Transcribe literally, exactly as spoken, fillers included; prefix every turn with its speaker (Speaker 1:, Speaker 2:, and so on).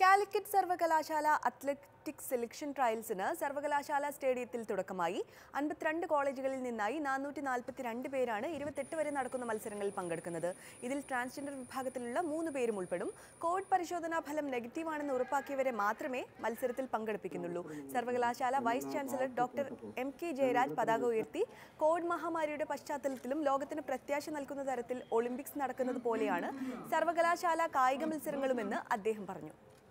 Speaker 1: കാലിക്കറ്റ് സർവകലാശാല athletics selection ട്രയൽസിന് സർവകലാശാല സ്റ്റേഡിയത്തിൽ തുടക്കമായി. അൻപത്തിരണ്ട് കോളേജുകളിൽ നിന്നായി നാനൂറ്റി നാൽപ്പത്തിരണ്ട് പേരാണ് ഇരുപത്തെട്ട് വരെ നടക്കുന്ന മത്സരങ്ങളിൽ പങ്കെടുക്കുന്നത്. ഇതിൽ ട്രാൻസ്ജെൻഡർ വിഭാഗത്തിലുള്ള മൂന്ന് പേരും ഉൾപ്പെടും. കോവിഡ് പരിശോധനാ ഫലം നെഗറ്റീവാണെന്ന് ഉറപ്പാക്കിയവരെ മാത്രമേ മത്സരത്തിൽ പങ്കെടുപ്പിക്കുന്നുള്ളൂ. സർവകലാശാല vice chancellor doctor M K Jayaraj പതാക ഉയർത്തി. കോവിഡ് മഹാമാരിയുടെ പശ്ചാത്തലത്തിലും ലോകത്തിന് പ്രത്യാശ നൽകുന്ന തരത്തിൽ ഒളിമ്പിക്സ് നടക്കുന്നത് പോലെയാണ് സർവകലാശാല കായിക മത്സരങ്ങളുമെന്ന് അദ്ദേഹം പറഞ്ഞു.